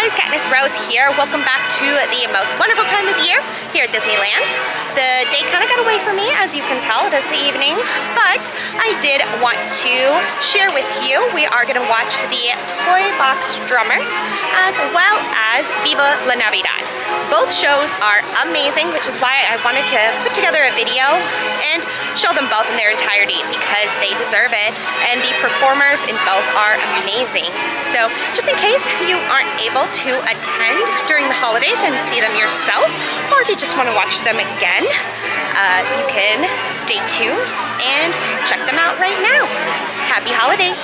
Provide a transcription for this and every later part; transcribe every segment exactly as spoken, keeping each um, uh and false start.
guys, Katniss Rose here. Welcome back to the most wonderful time of year here at Disneyland. The day kind of got away from me, as you can tell. It is the evening, but I did want to share with you. We are going to watch the Toy Box Drummers as well as Viva La Navidad. Both shows are amazing, which is why I wanted to put together a video and show them both in their entirety because they deserve it, and the performers in both are amazing. So just in case you aren't able to attend during the holidays and see them yourself, or if you just want to watch them again, uh, you can stay tuned and check them out right now. Happy holidays!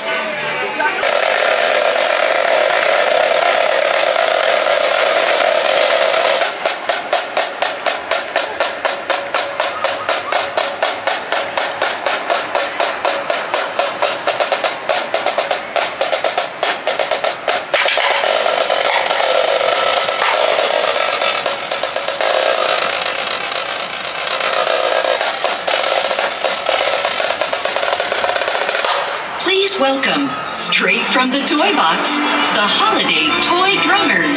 Welcome, straight from the Toy Box, the Holiday Toy Drummers.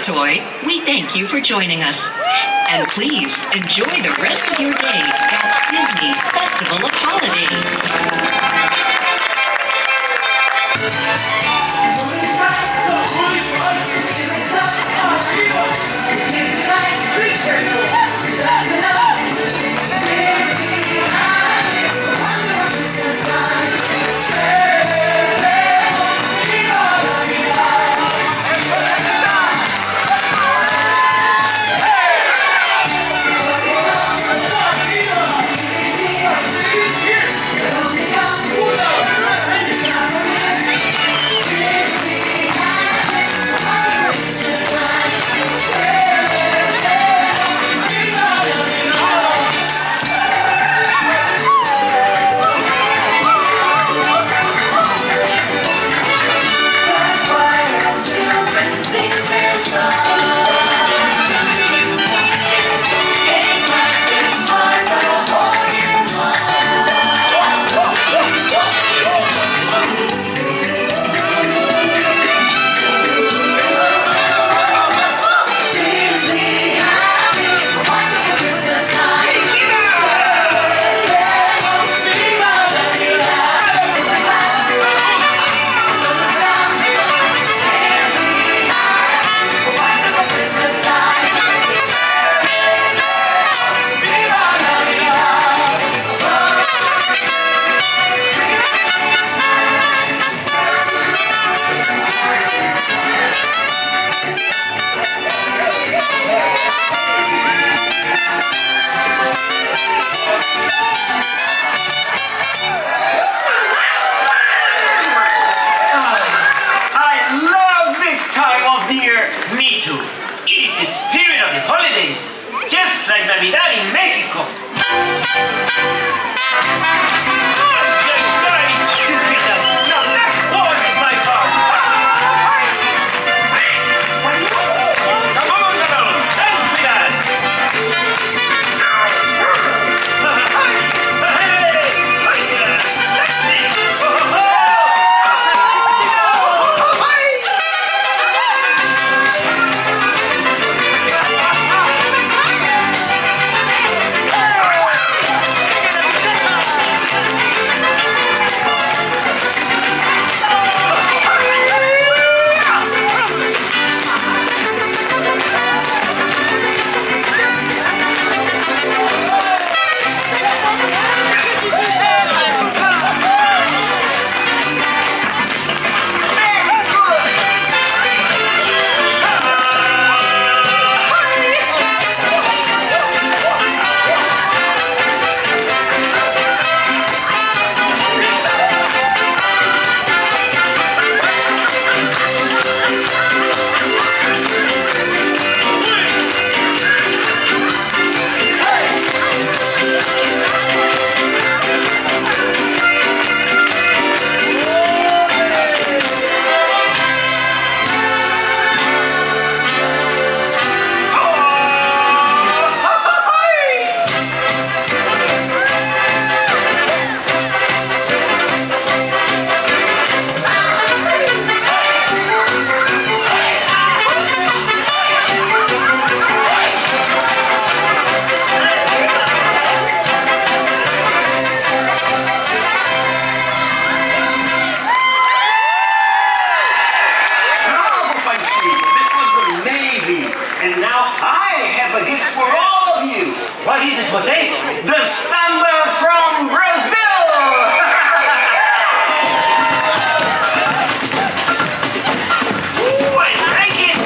toy, we thank you for joining us. And please enjoy the rest of your day at Disney Festival of Holidays. Just like Navidad in Mexico. And now I have a gift for all of you. What is it, Jose? The samba from Brazil. Ooh, I like it.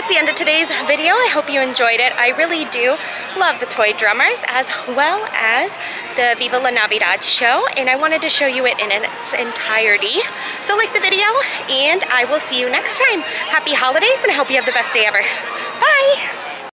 the end of today's video. I hope you enjoyed it. I really do love the toy drummers as well as the Viva La Navidad show, and I wanted to show you it in its entirety. So like the video, and I will see you next time. Happy holidays, and I hope you have the best day ever. Bye!